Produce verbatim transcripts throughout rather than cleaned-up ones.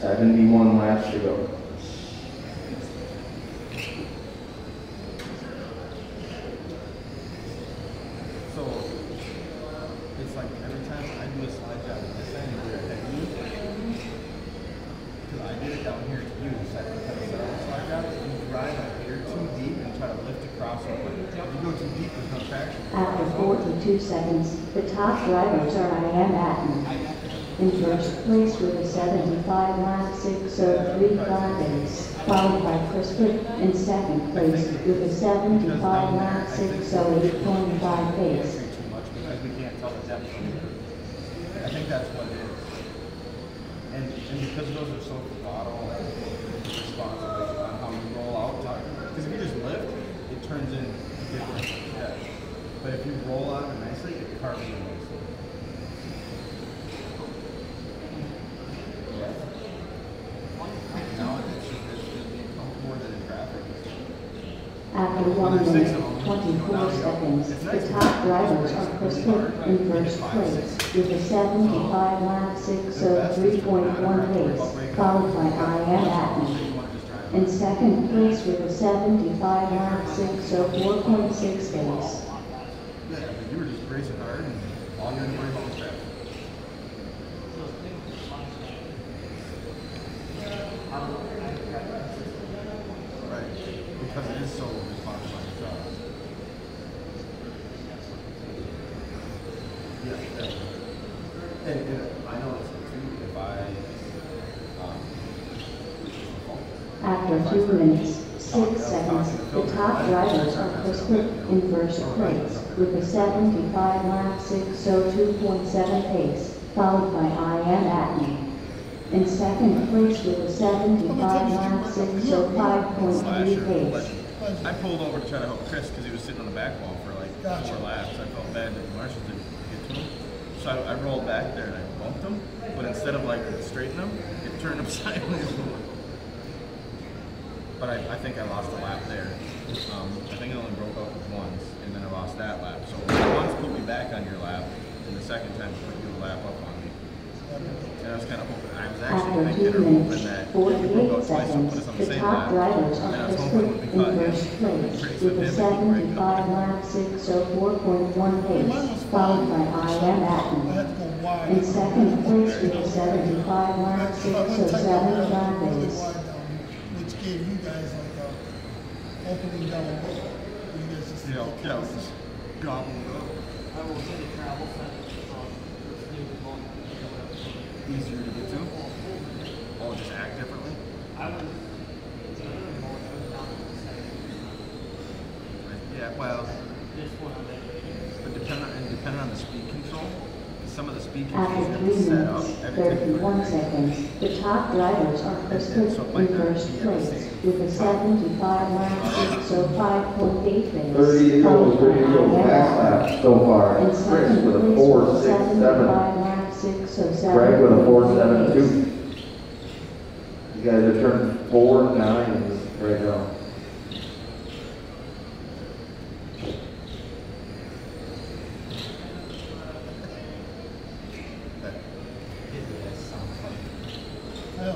seventy-one laps to go. So it's like every time I do a slide job at this end, you're ahead of you. Because I did it down here to you, so I can kind of set up a slide job. You drive up here too deep and try to lift across over. If you go too deep, there's no traction. After forty-two seconds, the top drivers are Ian Atten. In first place with a seventy-five lap six oh three flat base, followed by Chris Wood in second place with a seventy-five lap six oh eight point five pace. Too much because we can't tell the depth from here. I think that's what it is. And, and because those are so throttle responsive on how you roll out, because if you just lift, it turns in different. Yeah. But if you roll out it nicely, it carves in nicely. After one minute, twenty-four seconds, the top drivers are Chris Wood in first place with a seventy-five lap six oh three point one pace, followed by Ian Atten. In second place with a seventy-five lap six oh four point six pace. Yeah, but you were just racing hard and all you're worried about was traffic. Right, because it is so responsive on the job. Yeah, yeah. And, and I know this too, if I, um, After two minutes, six seconds, the top drivers are Chris Wood in first place with a seventy-five lap six oh two point seven pace, followed by Ian Atten. In second place with a seventy-five lap six oh five point three pace. I pulled over to try to help Chris because he was sitting on the back wall for like gotcha. four laps. I felt bad that the marshals didn't get to him. So I, I rolled back there and I bumped him, but instead of like straightening him, it turned him sideways. But I, I think I lost a lap there. Um, I think it only broke up once, and then I lost that lap. So once put me back on your lap, and the second time put you a lap up on me. And I was kind of hoping, I was actually After thinking two or hoping minutes, that if you broke forty-eight up twice, I'll put seconds, us on the the same top lap. drivers And I are was Chris hoping Wood when we in cut, first yeah, place pretty with a swift him, he'd break up. seventy-five lap six oh four point one pace, followed by Ian Atten. In second place with a seventy-five lap six oh seven flat base. Which gave you guys like a opening down the road. You guys just Yeah, yeah, it was just gobbling it up. I will get a travel center. Easier to get to? Oh, just act differently? I was. Yeah, well, This one on that. but depending on, and depending on the speed control, some of the speed controls After have three to set up minutes, every time you thirty-one put it in. seconds, the top drivers are Chris Wood So it in might not first be at the place same with a seventy-five lap six oh five point eight pace, thirty-eight followed by thirty-eight Ian fast Atten. laps so far. In Chris second with a place four with a six seven. seventy-five lap six oh seven. Greg with a four seven two. You guys are turning four nines right now. Yeah.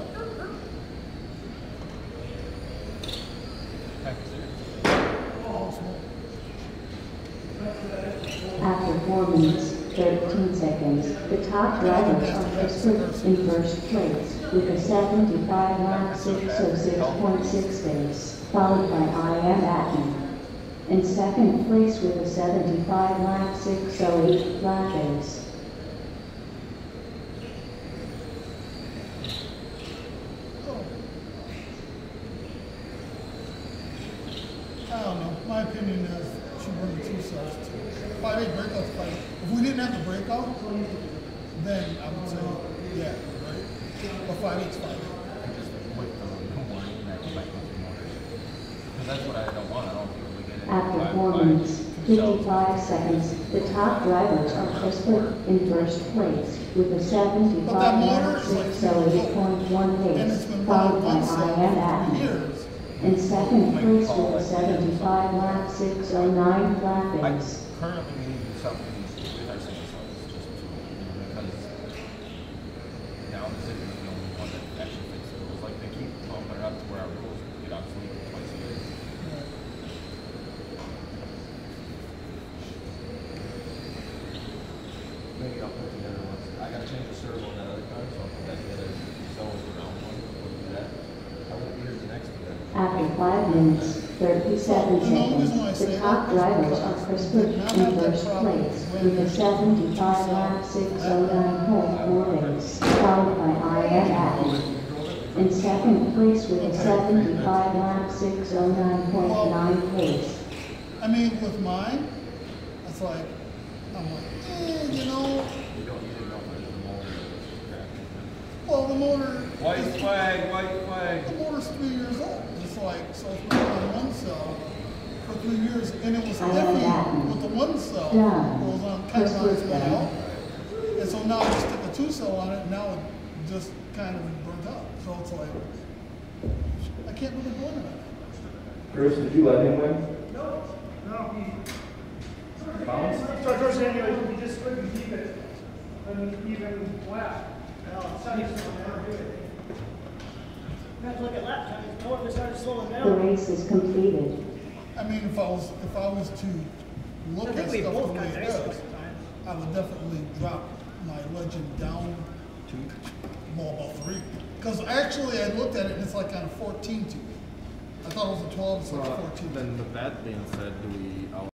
After four minutes, thirteen seconds, the top drivers are Chris Wood in first place with a seventy-five lap six oh six point six pace, followed by Ian Atten. In second place with a seventy-five lap six oh eight flat pace. I don't know. My opinion is she bring two cells too. Five eight breakout's fine. If we didn't have the breakout, then I would say yeah, right. But five eight's fine. Just wait for the warning that come back with the motors. Because that's what I don't want. I don't think we get it. After four minutes, fifty-five seconds, the top drivers are Chris Wood in first place with a seventy-five lap six oh eight point one And it's pace, been followed running by one cell Ian for Atten. years. In second place with a seventy-five lap six oh nine flat I base. currently need something with our single cells just to, because now the city is the only one that actually fits five minutes, thirty-seven seconds. The top drivers are crisper in first place with a seventy-five lap six oh nine point four pace, followed by I M Act. In second place with a seventy-five lap six oh nine point nine pace. I mean, with mine, it's like, I'm like, eh, you know, You don't, you didn't know if the motor was cracking. well, the motor. White is- flag, white flag. The motor's three years old. It's like, so it's been on one cell for three years, and it was I love that. iffy with the one cell. Done. It was on, kind of on its way Done. out. And so now I just stick a two cell on it, and now it just kind of burnt out. So it's like, I can't really blame it on it. Chris, did you let him win? No, no, he, Bounce? so towards the end, he just couldn't keep it an even lap. Now, Sonny's gonna never do it. You have to look at lap times, no one started slowing The down. race is completed. I mean, if I was, if I was to I look at think we stuff the both way got it dice a does, couple times. I would definitely drop my legend down Two. well, about three. Because actually, I looked at it and it's like kind of fourteen to me. I thought it was a twelve, so it's Well, fourteen. then with that being said, do we